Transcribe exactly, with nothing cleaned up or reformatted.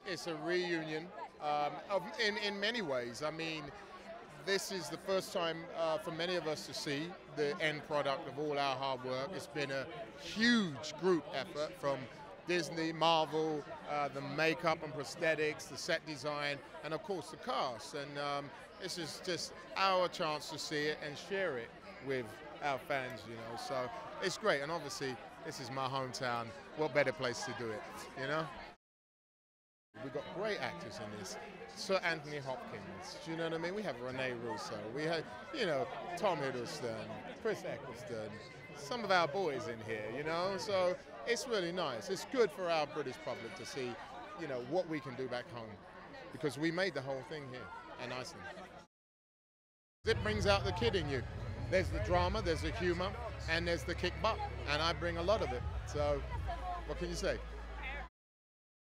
it's a reunion um, of, in, in many ways. I mean, this is the first time uh, for many of us to see the end product of all our hard work. It's been a huge group effort from Disney, Marvel, uh, the makeup and prosthetics, the set design, and of course the cast. And um, this is just our chance to see it and share it with our fans, you know. So it's great, and obviously this is my hometown. What better place to do it, you know? We've got great actors in this. Sir Anthony Hopkins, do you know what I mean? We have Rene Russo, we have, you know, Tom Hiddleston, Chris Eccleston, some of our boys in here, you know? So it's really nice. It's good for our British public to see, you know, what we can do back home, because we made the whole thing here in Iceland. It brings out the kid in you. There's the drama, there's the humor, and there's the kick butt, and I bring a lot of it. So what can you say?